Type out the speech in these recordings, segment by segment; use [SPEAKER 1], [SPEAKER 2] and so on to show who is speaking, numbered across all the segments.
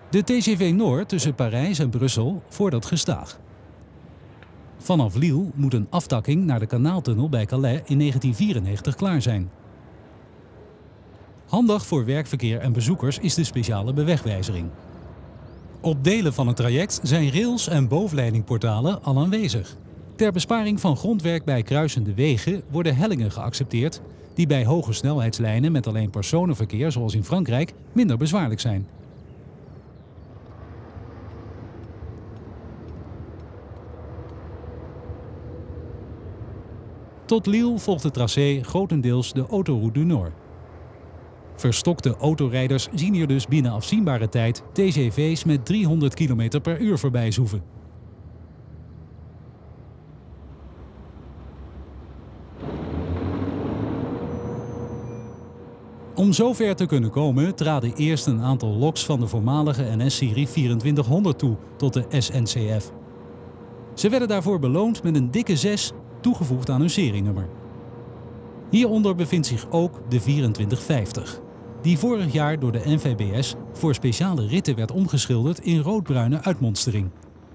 [SPEAKER 1] De TGV Noord tussen Parijs en Brussel vordert gestaag. Vanaf Lille moet een aftakking naar de kanaaltunnel bij Calais in 1994 klaar zijn. Handig voor werkverkeer en bezoekers is de speciale bewegwijzering. Op delen van het traject zijn rails en bovenleidingportalen al aanwezig. Ter besparing van grondwerk bij kruisende wegen worden hellingen geaccepteerd die bij hoge snelheidslijnen met alleen personenverkeer, zoals in Frankrijk, minder bezwaarlijk zijn. Tot Lille volgt het tracé grotendeels de Autoroute du Nord. Verstokte autorijders zien hier dus binnen afzienbare tijd TGV's met 300 km per uur voorbij zoeven. Om zover te kunnen komen traden eerst een aantal loks van de voormalige NS-serie 2400 toe tot de SNCF. Ze werden daarvoor beloond met een dikke 6 toegevoegd aan hun serienummer. Hieronder bevindt zich ook de 2450, die vorig jaar door de NVBS voor speciale ritten werd omgeschilderd in roodbruine uitmonstering.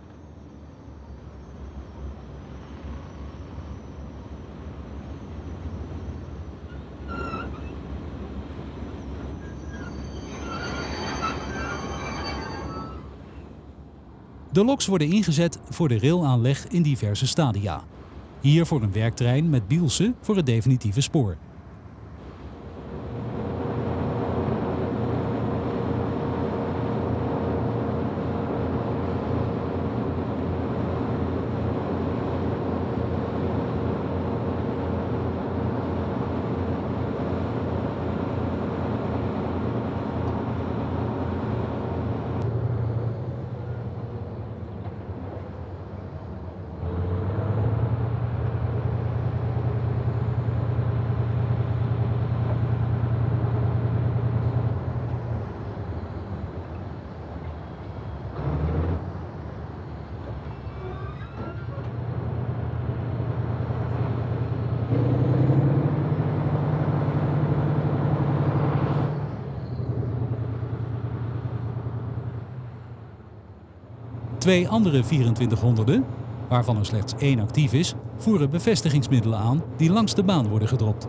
[SPEAKER 1] De loks worden ingezet voor de railaanleg in diverse stadia. Hier voor een werktrein met Bielse voor het definitieve spoor. Twee andere 2400'en, waarvan er slechts 1 actief is, voeren bevestigingsmiddelen aan die langs de baan worden gedropt.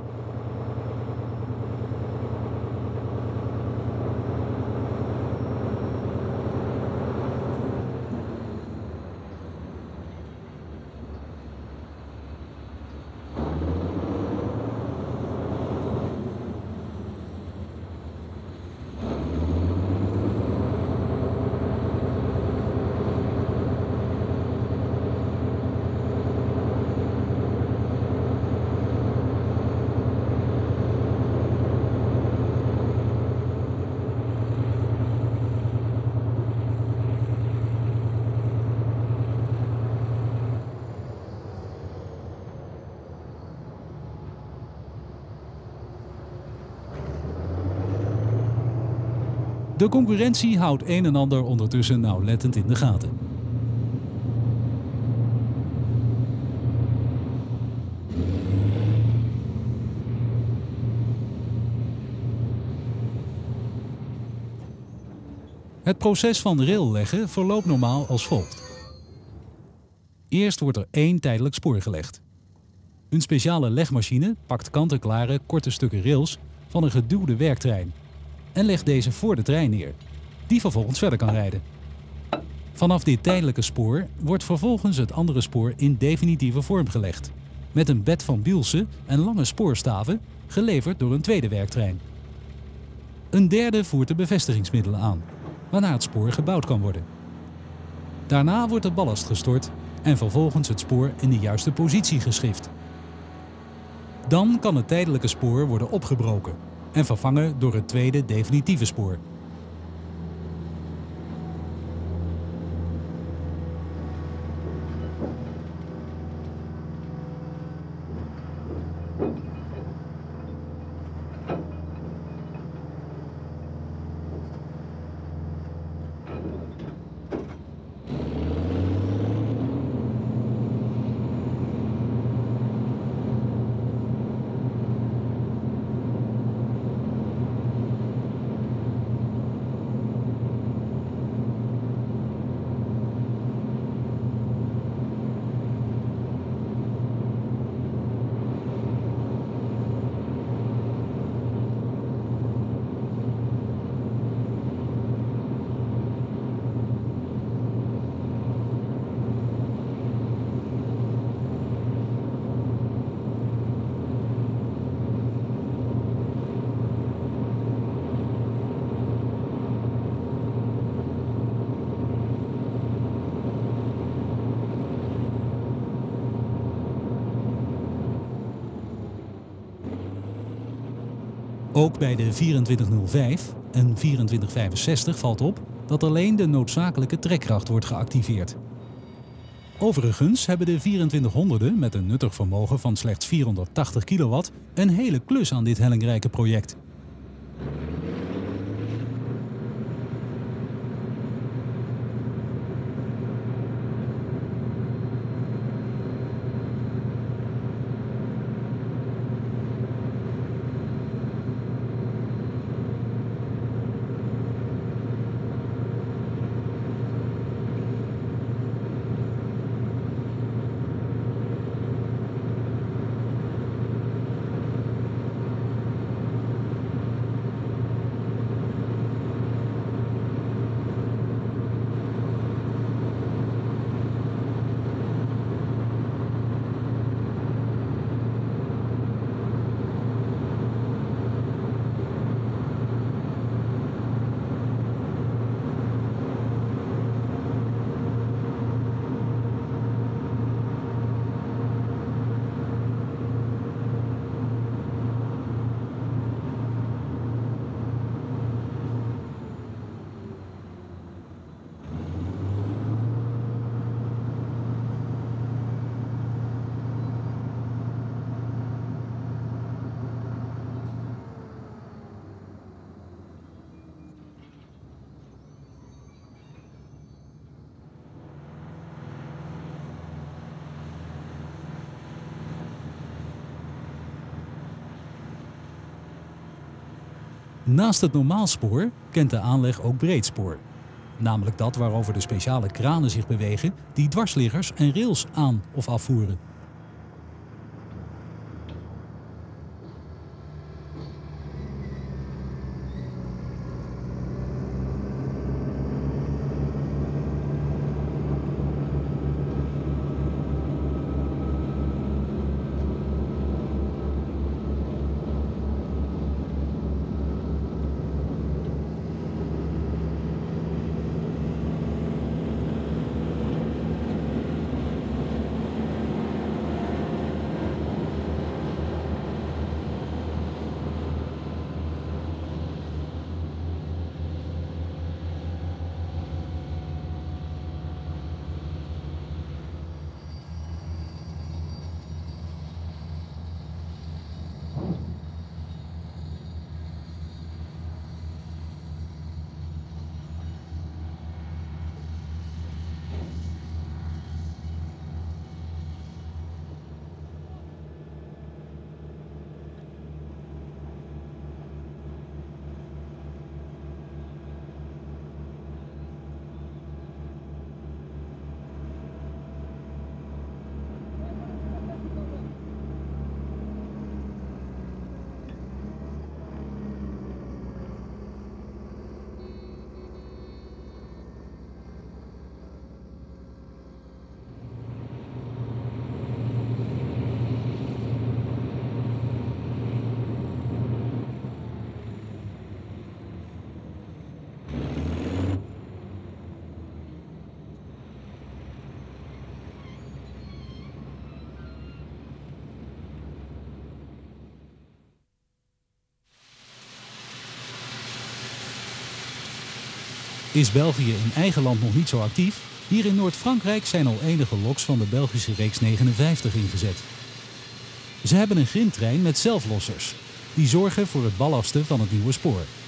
[SPEAKER 1] De concurrentie houdt een en ander ondertussen nauwlettend in de gaten. Het proces van railleggen verloopt normaal als volgt. Eerst wordt er 1 tijdelijk spoor gelegd. Een speciale legmachine pakt kant-en-klare korte stukken rails van een geduwde werktrein en legt deze voor de trein neer, die vervolgens verder kan rijden. Vanaf dit tijdelijke spoor wordt vervolgens het andere spoor in definitieve vorm gelegd, met een bed van bielsen en lange spoorstaven geleverd door een tweede werktrein. Een derde voert de bevestigingsmiddelen aan, waarna het spoor gebouwd kan worden. Daarna wordt de ballast gestort en vervolgens het spoor in de juiste positie geschift. Dan kan het tijdelijke spoor worden opgebroken en vervangen door het tweede definitieve spoor. Ook bij de 2405 en 2465 valt op dat alleen de noodzakelijke trekkracht wordt geactiveerd. Overigens hebben de 2400'en met een nuttig vermogen van slechts 480 kilowatt een hele klus aan dit hellingrijke project. Naast het normaalspoor kent de aanleg ook breedspoor. Namelijk dat waarover de speciale kranen zich bewegen die dwarsliggers en rails aan of afvoeren. Is België in eigen land nog niet zo actief? Hier in Noord-Frankrijk zijn al enige loks van de Belgische reeks 59 ingezet. Ze hebben een grindtrein met zelflossers. Die zorgen voor het ballasten van het nieuwe spoor.